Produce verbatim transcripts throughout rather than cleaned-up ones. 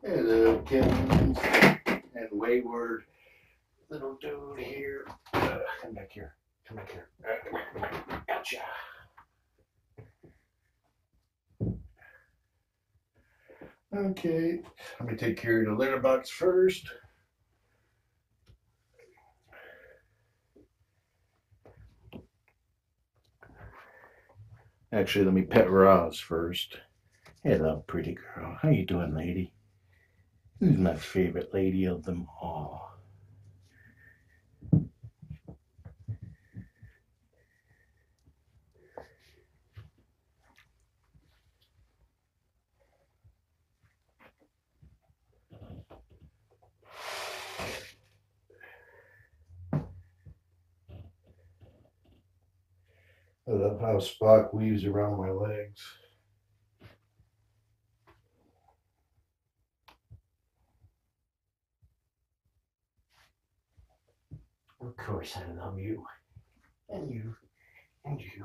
Hello, kittens and wayward little dude here. Uh, come back here. Come back here. Uh, gotcha. Okay, let me take care of the litter box first. Actually, let me pet Roz first. Hello, pretty girl. How you doing, lady? Who's my favorite lady of them all? I love how Spock weaves around my legs. Of course I love you. And you. And you.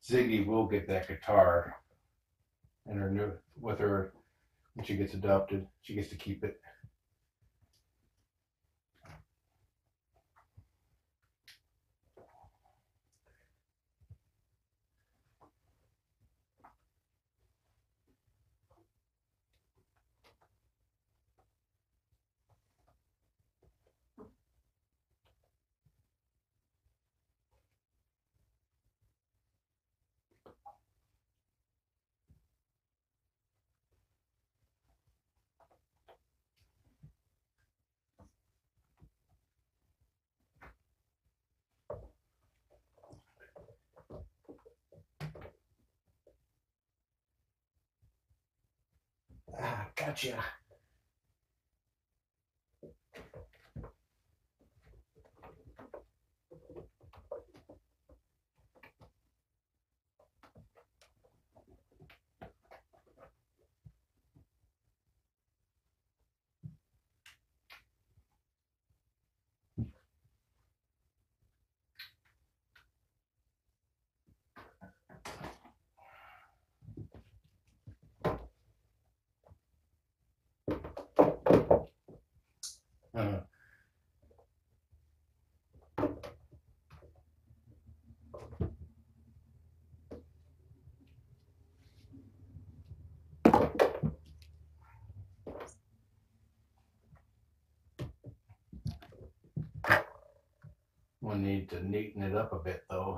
Ziggy will get that guitar and her new with her when she gets adopted. She gets to keep it. Ah, gotcha. Uh, we'll need to neaten it up a bit though.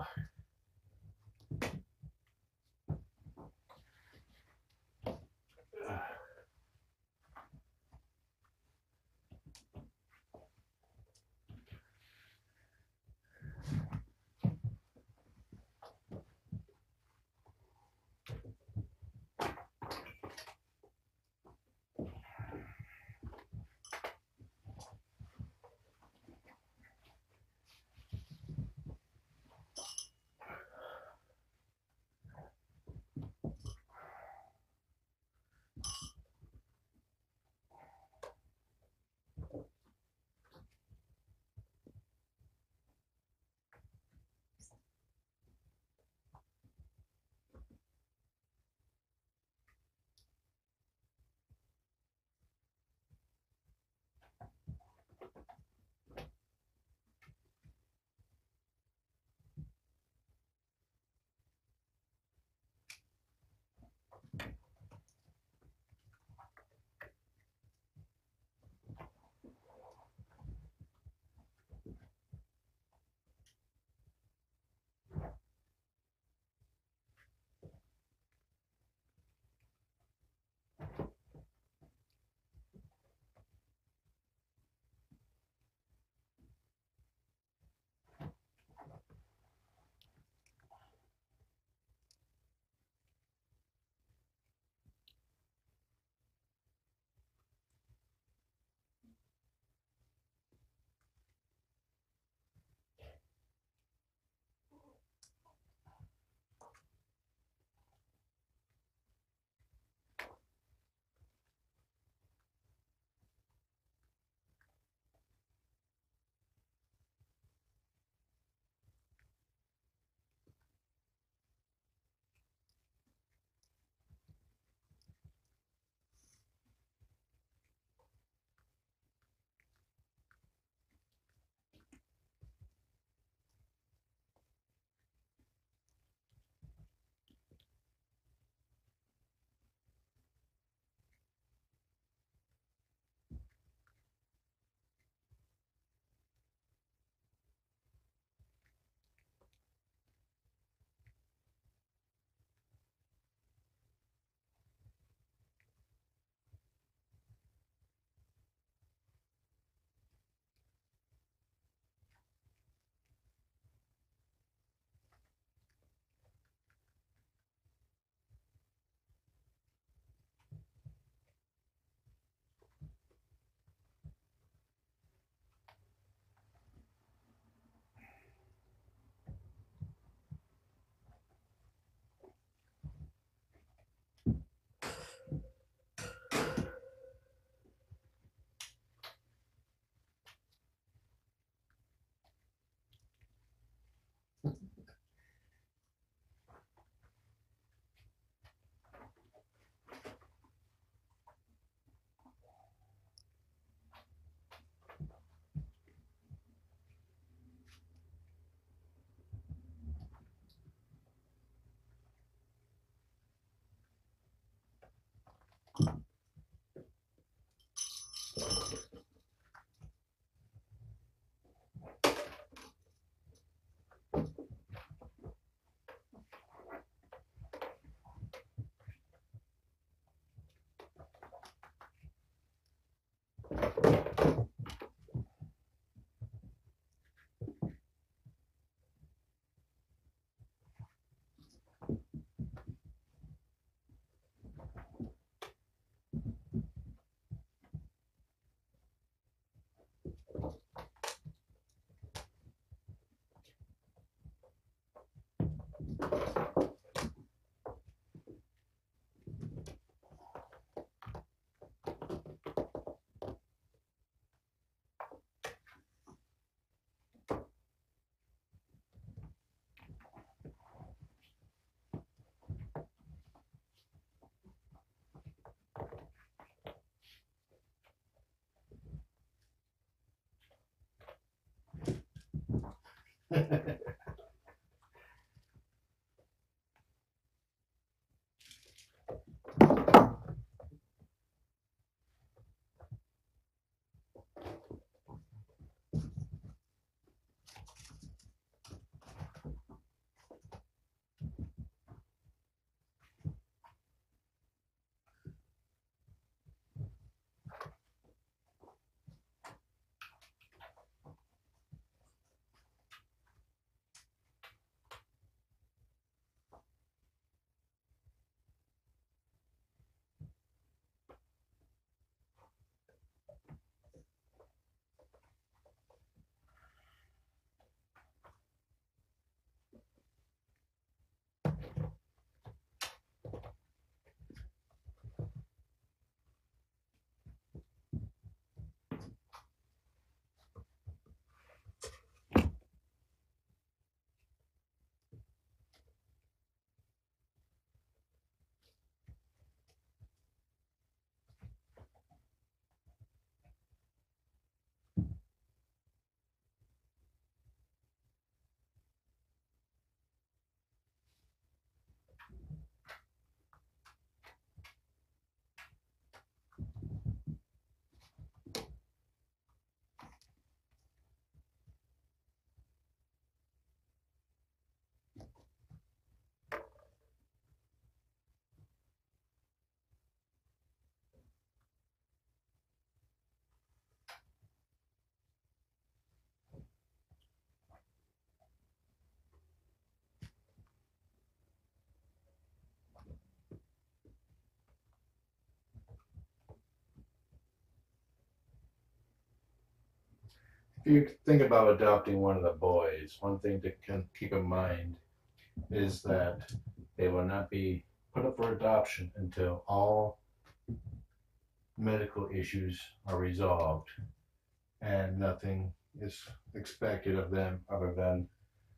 if you think about adopting one of the boys, one thing to keep in mind is that they will not be put up for adoption until all medical issues are resolved and nothing is expected of them other than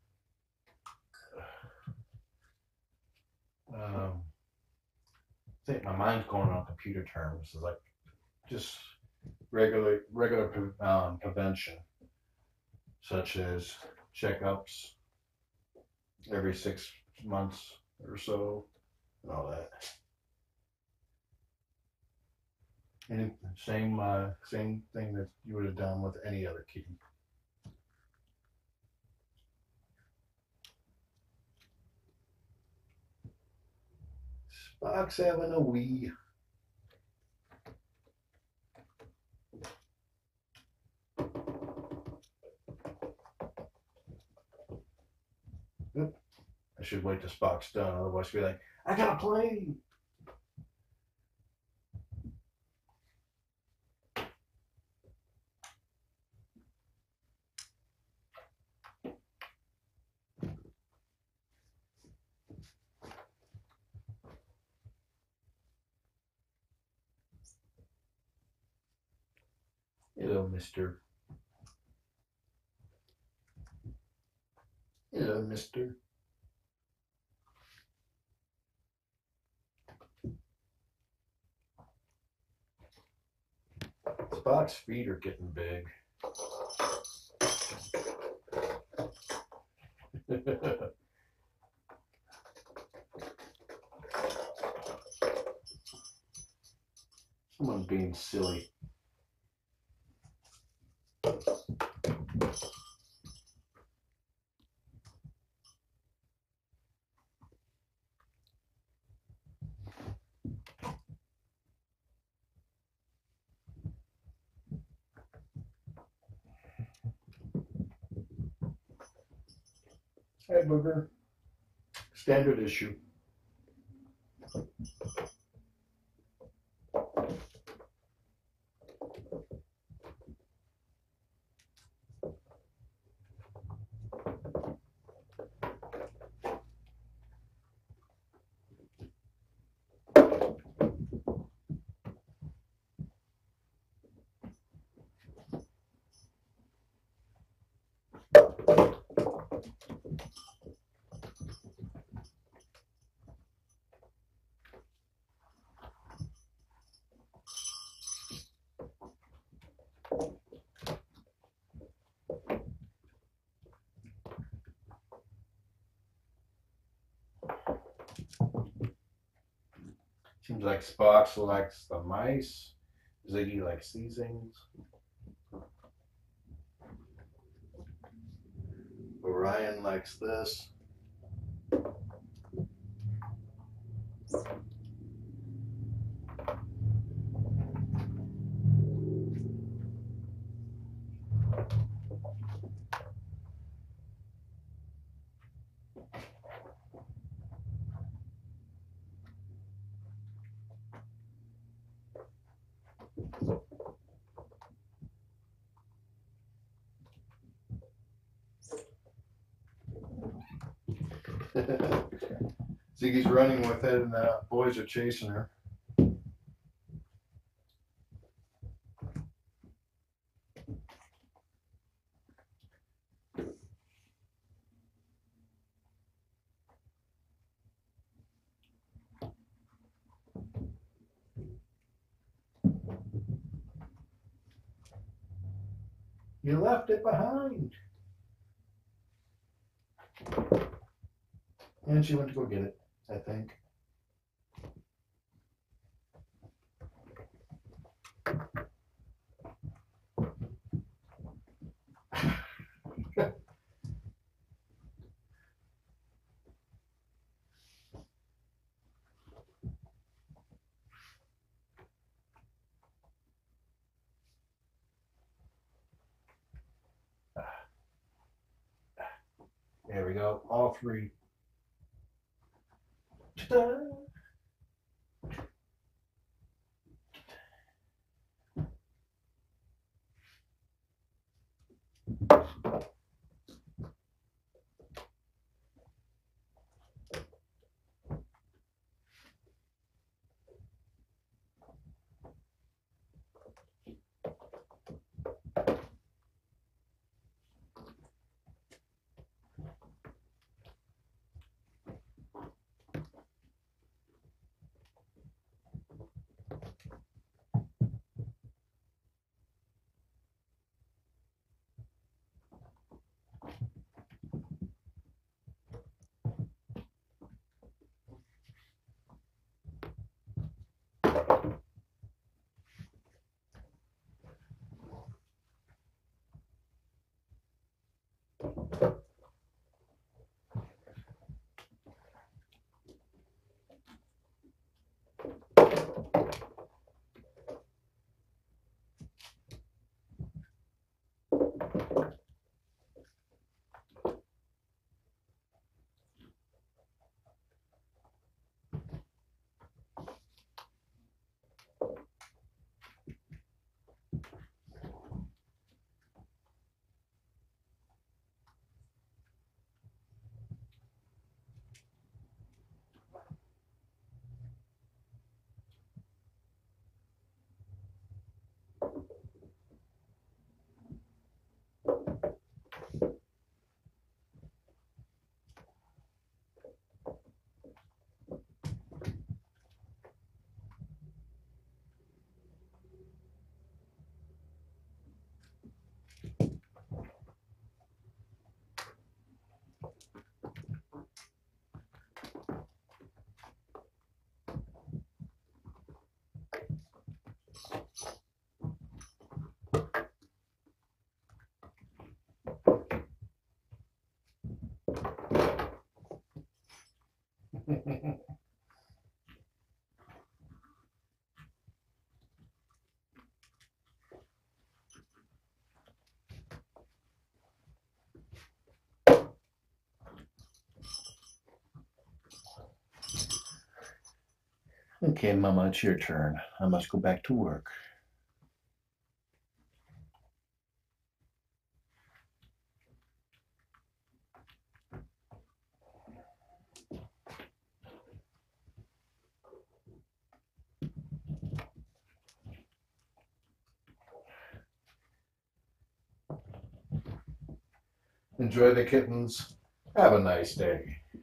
um, I think my mind's going on computer terms. It's like just regular regular um, prevention, such as checkups every six months or so, and all that. And same uh, same thing that you would have done with any other kitty. Spock's having a wee. Oop. I should wait till Spock's done, otherwise he'll be like, I gotta play. Hello, mister. Hello, mister. Spock's feet are getting big. Someone's being silly. Hey, Booger. Standard issue. Seems like Spock likes the mice. Ziggy likes these things. Orion likes this. Ziggy's running with it, and the boys are chasing her. You left it behind. And she went to go get it, I think. There we go, all three. Ta-da! Okay, Mama, it's your turn. I must go back to work. Enjoy the kittens. Have a nice day.